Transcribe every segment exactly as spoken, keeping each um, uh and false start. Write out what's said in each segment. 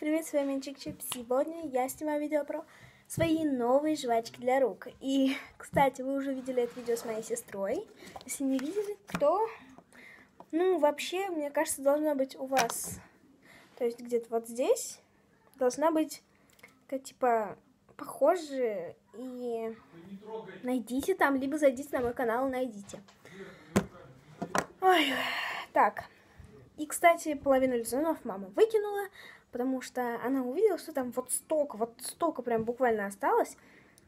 Привет, с вами Чик-Чип. Сегодня я снимаю видео про свои новые жвачки для рук. И, кстати, вы уже видели это видео с моей сестрой. Если не видели, то, ну, вообще, мне кажется, должна быть у вас, то есть где-то вот здесь, должна быть, как, типа, похожие. И найдите там, либо зайдите на мой канал и найдите. Ой, так. И, кстати, половину лизунов мама выкинула, потому что она увидела, что там вот столько, вот столько прям буквально осталось.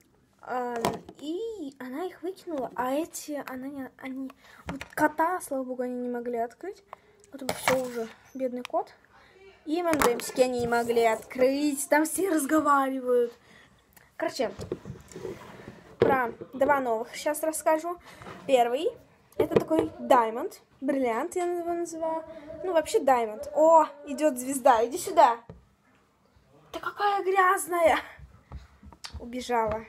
И она их выкинула, а эти, она не, они, вот кота, слава богу, они не могли открыть. Вот все уже, бедный кот. И эм энд эмсики они не могли открыть, там все разговаривают. Короче, про два новых сейчас расскажу. Первый, это такой Diamond, бриллиант я его называю. Ну, вообще Diamond. О, идет звезда, иди сюда. Ты какая грязная. Убежала.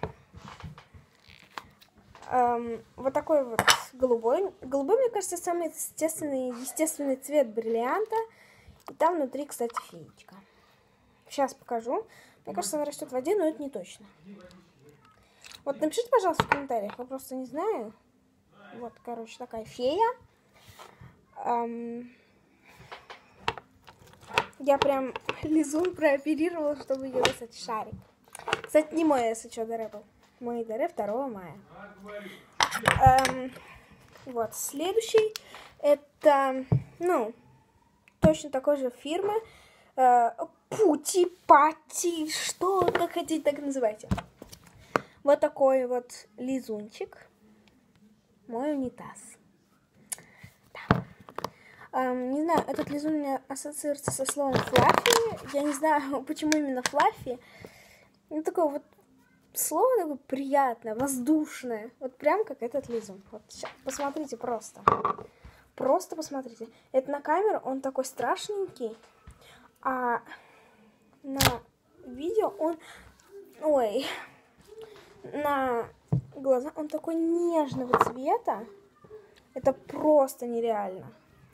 Эм, вот такой вот голубой. Голубой, мне кажется, самый естественный, естественный цвет бриллианта. И там внутри, кстати, феечка. Сейчас покажу. Мне кажется, она растет в воде, но это не точно. Вот напишите, пожалуйста, в комментариях. Я просто не знаю. Вот, короче, такая фея. Эм... Я прям лизун прооперировала, чтобы ее достать. Шарик. Кстати, не мой, если что, ДР был. Мой ДР второго мая. Эм... Вот, следующий. Это, ну, точно такой же фирмы. Э, Пути, Пати, что, как хотите, так и называйте. Вот такой вот лизунчик. Мой унитаз. Да. Эм, не знаю, этот лизун у меня ассоциируется со словом флаффи. Я не знаю, почему именно флаффи. Ну, такое вот слово такое приятное, воздушное. Вот прям как этот лизун. Вот сейчас, посмотрите просто. Просто посмотрите. Это на камеру он такой страшненький. А на видео он... Ой... На глаза он такой нежного цвета. Это просто нереально.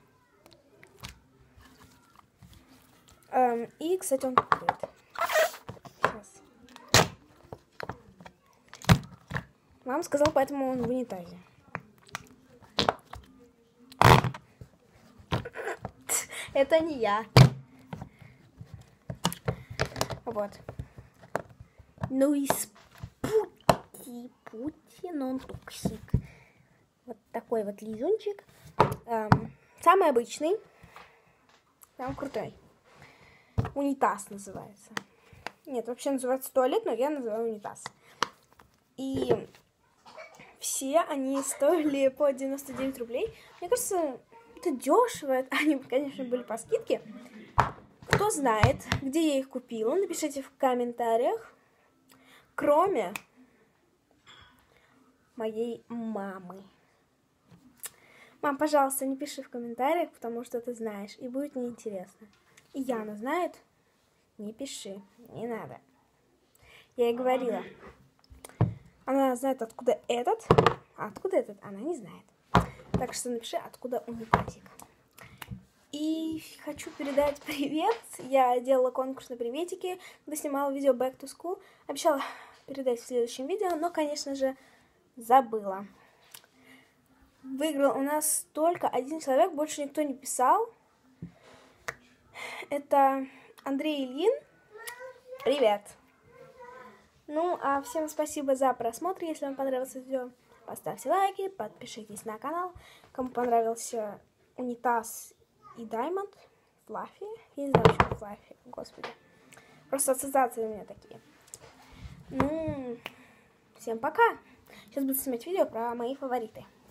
Эм, и, кстати, он открыт. Сейчас. Мама сказала, поэтому он в унитазе. Это не я. Вот. Ну и Пути, Пути, нон токсик. Вот такой вот лизунчик. Эм, самый обычный. Самый крутой. Унитаз называется. Нет, вообще называется туалет, но я называю унитаз. И все они стоили по девяносто девять рублей. Мне кажется, это дешево. Они, конечно, были по скидке. Кто знает, где я их купила, напишите в комментариях. Кроме моей мамы. Мам, пожалуйста, не пиши в комментариях, потому что ты знаешь, и будет неинтересно. И Яна знает, не пиши, не надо. Я ей говорила. Она знает, откуда этот, а откуда этот, она не знает. Так что напиши, откуда унитазик. И хочу передать привет. Я делала конкурс на приветики, когда снимала видео Back to School. Обещала передать в следующем видео, но, конечно же, забыла. Выиграл у нас только один человек, больше никто не писал. Это Андрей Ильин. Привет. Ну, а всем спасибо за просмотр. Если вам понравилось видео, поставьте лайки, подпишитесь на канал. Кому понравился унитаз и Diamond, Флаффи. Я не знаю, почему Флаффи, господи. Просто ассоциации у меня такие. Ну, всем пока. Сейчас буду снимать видео про мои фавориты.